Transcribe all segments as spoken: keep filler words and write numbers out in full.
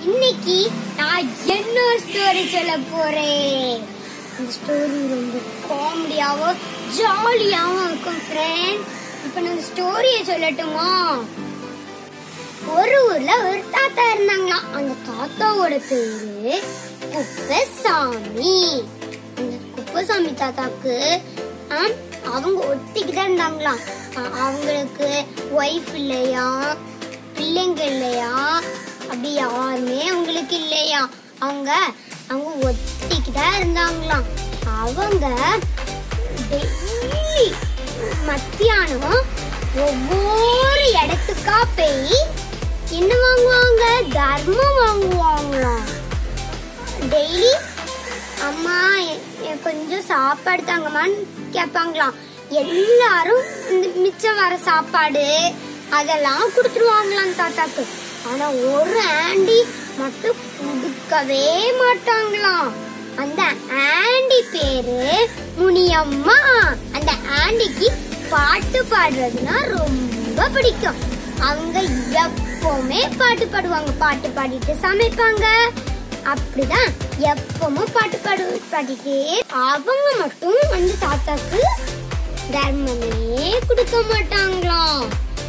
இன்னைக்கு நான் என்ன ஸ்டோரி சொல்ல போறேன். இந்த ஸ்டோரி ரொம்ப காமெடியாவும் ஜாலியாவும் இருக்கும் ஃப்ரெண்ட்ஸ். இப்ப நான் ஸ்டோரியை சொல்லட்டுமா? ஒரு ஊர்ல ஒரு தாத்தா இருந்தாங்களாம். அந்த தாத்தாவோட பேரு குப்பசாமி. அந்த குப்பசாமி தாத்தாக்கு அவங்க ஒத்திக்கிதான் இருந்தாங்களாம். அவங்களுக்கு ஒய்ஃப் இல்லையா, பிள்ளைங்க இல்லையா, அப்படி யாருமே அவங்களுக்கு இல்லையா. அவங்க அவங்க ஒத்திக்கிதான் இருந்தாங்களாம். அவங்க டெய்லி மத்தியானம் ஒவ்வொரு இடத்துக்கா போய் என்ன வாங்குவாங்க, தர்மம் வாங்குவாங்களாம். டெய்லி அம்மா கொஞ்சம் சாப்பாடு தாங்கம்மான்னு கேட்பாங்களாம். எல்லாரும் மிச்சம் வர சாப்பாடு அதெல்லாம் கொடுத்துருவாங்களாம் தாத்தாக்கு. ஆனா ஒரு ஆண்டி மட்டும் கொடுக்கவே மாட்டாங்களாம். அந்த ஆண்டி பேரு முனியம்மா. அந்த ஆண்டிக்கு பாட்டு பாடுறதுன்னா ரொம்ப பிடிக்கும். அவங்க எப்பவுமே பாட்டு பாடுவாங்க. பாட்டு பாடிட்டு சமைப்பாங்க. அப்படிதான் எப்பவும் பாட்டு பாடு பாடிட்டே. அவங்க மட்டும் அந்த தாத்தாக்கு தர்மமே கொடுக்க மாட்டாங்களாம்.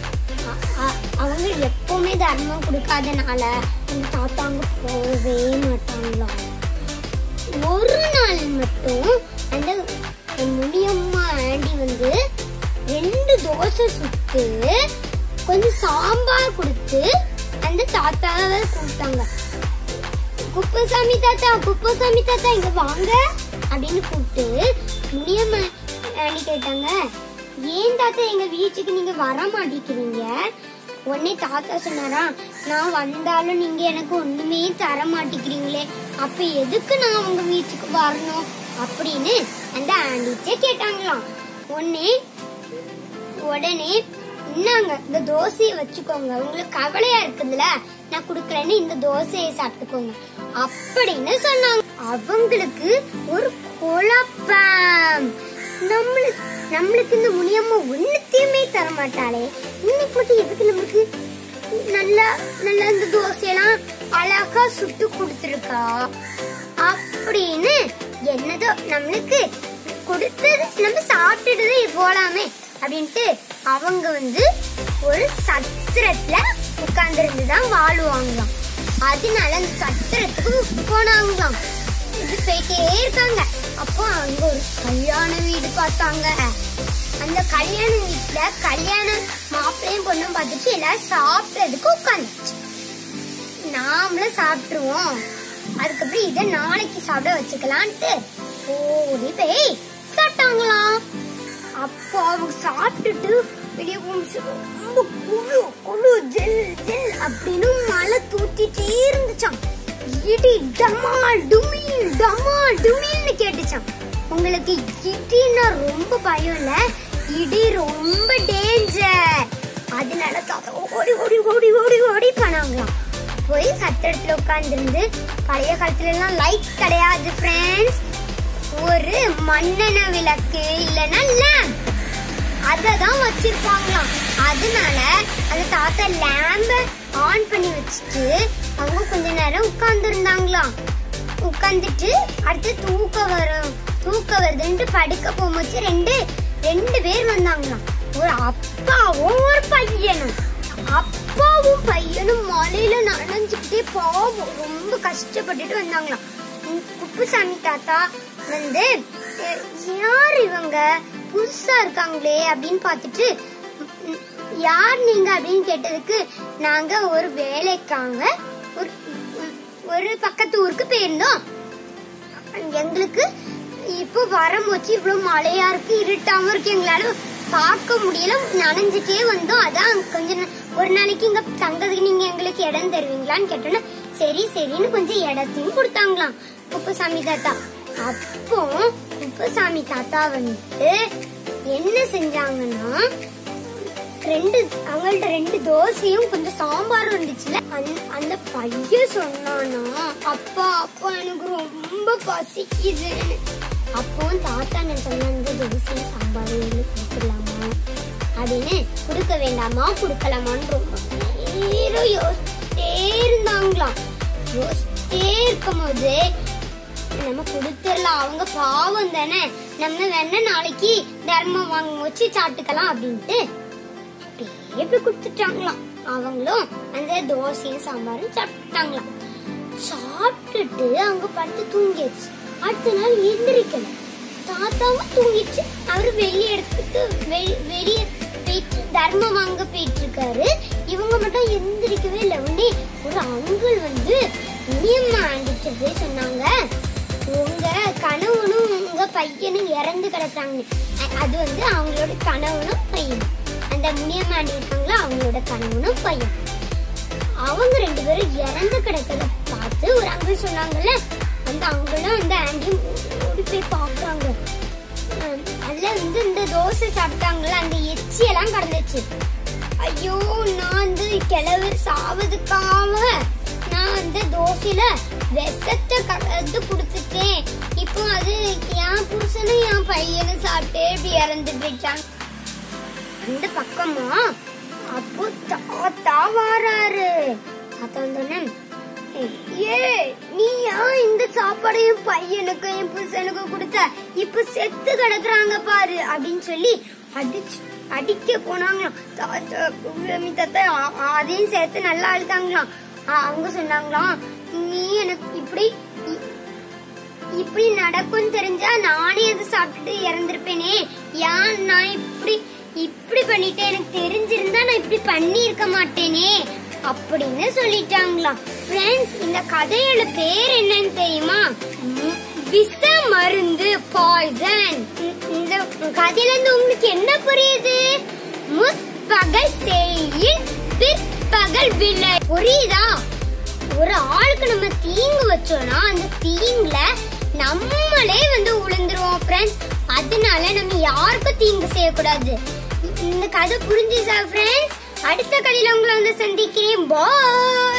அவங்க எப்பவுமே தர்மம் கொடுக்காதனால அந்த தாத்தாங்க போகவே மாட்டாங்களாம். ஒரு நாள் மட்டும் அந்த முனியம்மா ஆண்டி வந்து ரெண்டு தோசை சுட்டு கொஞ்சம் சாம்பார் கொடுத்து அந்த தாத்தாவை கூப்பிட்டாங்க. குப்பசாமி தாத்தா, குப்பசாமி தாத்தா இங்க வாங்க அப்படின்னு கூப்பிட்டு முனியம்மா ஆண்டி கேட்டாங்க, ஏன் தாத்தா எங்க வீட்டுக்கு நீங்க வர மாட்டேங்கிறீங்க? உடனே தாத்தா சொன்னாரா, நான் வந்தாலும் நீங்க எனக்கு ஒண்ணுமே தர மாட்டேங்கிறீங்களே, அப்ப எதுக்கு நான் உங்க வீட்டுக்கு வரணும் அப்படின்னு அந்த ஆண்டிச்சே கேட்டாங்களாம். உடனே உடனே இன்னாங்க இந்த தோசையை வச்சுக்கோங்க, உங்களுக்கு கவலையா இருக்குதுல, நான் குடுக்கறேன்னு இந்த தோசையை சாப்பிட்டுக்கோங்க அப்படின்னு சொன்னாங்க. அவங்களுக்கு ஒரு குழப்பம். நம்மளுக்கு நம்மளுக்கு இந்த முனியம்மா ஒண்ணுத்தையுமே தர மாட்டாளே, இன்னைக்கு மட்டும் எதுக்கு நம்மளுக்கு நல்லா நல்லா இந்த தோசையெல்லாம் அழகா சுட்டு கொடுத்துருக்கா அப்படின்னு என்னதோ நம்மளுக்கு கொடுத்தது நம்ம சாப்பிட்டுட்டு போலாமே அப்படின்ட்டு அவங்க வந்து ஒரு சத்திரத்துல உட்கார்ந்து இருந்துதான் வாழுவாங்களாம். அதனால அந்த சத்திரத்துக்கு போனாங்களாம். இது போயிட்டே இருக்காங்க. அப்போ அங்க ஒரு கல்யாண வீடு பார்த்தாங்க. அந்த கல்யாண வீட்டுல கல்யாண மாப்பிள்ளையும் பொண்ணும் பார்த்துட்டு எல்லாரும் சாப்பிட்டதுக்கு உட்காந்துச்சு. நாமளும் சாப்பிட்டுருவோம், அதுக்கப்புறம் இதை நாளைக்கு சாப்பிட வச்சுக்கலான்ட்டு ஓடி போய் சாப்பிட்டாங்களாம். அப்போ அவங்க சாப்பிட்டுட்டு வெளியே ரொம்ப குழு குழு ஜெல் ஜெல் அப்படின்னு மழை தூத்திட்டே இருந்துச்சான். இடி டமால் டுமில் டமால் டுமில்னு கேட்டுச்சான். உங்களுக்கு இடின்னா ரொம்ப பயம் இல்ல, இடி ரொம்ப டேஞ்சர். அதனால தாத்தா ஓடி ஓடி ஓடி ஓடி ஓடி பண்ணாங்களாம். போய் சத்திரத்துல உட்கார்ந்து பழைய காலத்துல எல்லாம் லைட் கிடையாது ஃப்ரெண்ட்ஸ், ஒரு மண்ணெண்ணெய் விளக்கு இல்லைன்னா லேம்ப் அததான் வச்சிருப்பாங்களாம். அதனால அந்த தாத்தா லேம்ப ஆன் பண்ணி வச்சுட்டு அவங்க கொஞ்ச நேரம் உட்கார்ந்து இருந்தாங்களாம். உட்கார்ந்துட்டு அடுத்து தூக்க வரும் தூக்க வருதுன்ட்டு படுக்க போகும்போது ரெண்டு ரெண்டு பேர் வந்தாங்களாம். ஒரு அப்பாவும் ஒரு பையனும். அப்பாவும் பையனும் மழையில நனைஞ்சுக்கிட்டே பாவம் ரொம்ப கஷ்டப்பட்டுட்டு வந்தாங்களாம். குப்புசாமி தாத்தா வந்து யார் இவங்க புதுசா இருக்காங்களே அப்படின்னு பார்த்துட்டு, யார் நீங்க அப்படின்னு கேட்டதுக்கு, நாங்க ஒரு வேலைக்காங்க ஒரு ஒரு பக்கத்து ஊருக்கு போயிருந்தோம். எங்களுக்கு இப்போ வரும்போச்சு இவ்வளவு மழையா இருக்கு, இருட்டாம இருக்கு, எங்களால பார்க்க முடியல, நனைஞ்சிட்டே வந்தோம். அதான் கொஞ்சம் ஒரு நாளைக்கு இங்க தங்கறதுக்கு நீங்க எங்களுக்கு இடம் தருவீங்களான்னு கேட்டோன்னா சரி சரின்னு கொஞ்சம் இடத்தையும் கொடுத்தாங்களாம் குப்பசாமி தாத்தா. அப்போ குப்பசாமி தாத்தா வந்து என்ன செஞ்சாங்கன்னா, ரெண்டு அவங்கள்ட்ட ரெண்டு தோசையும் கொஞ்சம் சாம்பாரும் இருந்துச்சுல, அந்த பையன் சொன்னானா, அப்பா அப்பா எனக்கு ரொம்ப பசிக்குது. அப்போ தாத்தா என்ன சொன்ன, தோசையும் சாம்பாரும் கொடுத்துடலாமா அப்படின்னு, கொடுக்க வேண்டாமா கொடுக்கலாமான்னு ரொம்ப நேரம் யோசிச்சுட்டே இருந்தாங்களாம். யோசிச்சே இருக்கும் போது நம்ம கொடுத்துடலாம், அவங்க பாவம் தானே, நம்ம வேணா நாளைக்கு தர்மம் வாங்க வச்சு சாப்பிட்டுக்கலாம் அப்படின்ட்டு எப்படி கொடுத்துட்டாங்களாம். அவங்களும் அந்த தோசையும் சாம்பாரும் சாப்பிட்டாங்களாம். சாப்பிட்டுட்டு அவங்க படுத்து தூங்கிடுச்சு. அடுத்த நாள் எந்திரிக்கல. தாத்தாவும் தூங்கிடுச்சு. அவரு வெளியே எடுத்துட்டு வெளியே போயிட்டு தர்மம் வாங்க போயிட்டு இருக்காரு. இவங்க மட்டும் எந்திரிக்கவே இல்லை. உடனே ஒரு அங்கிள் வந்து முனியம்மா ஆண்டிட்டு போய் சொன்னாங்க, உங்க கணவனும் உங்க பையனும் இறந்து கிடக்காங்க. அது வந்து அவங்களோட கணவனும் பையனும், அந்த முனியம்மா ஆண்டி இருக்காங்களா அவங்களோட கணவனும் பையன், அவங்க ரெண்டு பேரும் இறந்து கிடக்கிறத பார்த்து ஒரு அங்கிள் சொன்னாங்கல்ல, அந்த அங்கிளும் அந்த ஆண்டியும் ஓடி போய் பாக்குறாங்க. அதுல வந்து இந்த தோசை சாப்பிட்டாங்கல்ல, அந்த எச்சி எல்லாம் கடந்துச்சு. ஐயோ, நான் வந்து கிழவர் சாவதுக்காக நான் அந்த தோசையில விஷத்தை கலந்து குடுத்துட்டேன். இப்போ அது என் புருஷனும் என் பையனும் சாப்பிட்டு இப்படி இறந்து போயிட்டாங்க. அந்த பக்கமா அப்போ தாத்தா வராரு. தாத்தா தானே, ஏ நீ ஏன் இந்த சாப்பாடையும் பையனுக்கு என் புருஷனுக்கு கொடுத்த, இப்ப செத்து கிடக்குறாங்க பாரு அப்படின்னு சொல்லி அடிச்சு அடிக்க போனாங்களாம். தாத்தா அதையும் சேர்த்து நல்லா அழுத்தாங்களாம். அவங்க சொன்னாங்களாம், நீ எனக்கு இப்படி இப்படி நடக்கும் தெரிஞ்சா நானே அதை சாப்பிட்டுட்டு இறந்திருப்பேனே, ஏன் நான் இப்படி இப்படி பண்ணிட்டேன், எனக்கு தெரிஞ்சிருந்தா நான் இப்படி பண்ணி இருக்க மாட்டேனே அப்படின்னு சொல்லிட்டாங்களாம். ஃப்ரெண்ட்ஸ், இந்த கதையோட பேர் என்னன்னு தெரியுமா? விஷ மருந்து, பாய்சன். இந்த கதையில இருந்து உங்களுக்கு என்ன புரியுது? முற்பகல் செய்யின் பிற்பகல் விலை. புரியுதா? ஒரு ஆளுக்கு நம்ம தீங்கு வச்சோம்னா அந்த தீங்குல நம்மளே வந்து உளுந்துருவோம் ஃப்ரெண்ட்ஸ். அதனால நம்ம யாருக்கும் தீங்கு செய்யக்கூடாது. இந்த கதை புரிஞ்சுச்சா ஃப்ரெண்ட்ஸ்? அடுத்த கதையில உங்களை வந்து சந்திக்கிறேன். பாய்.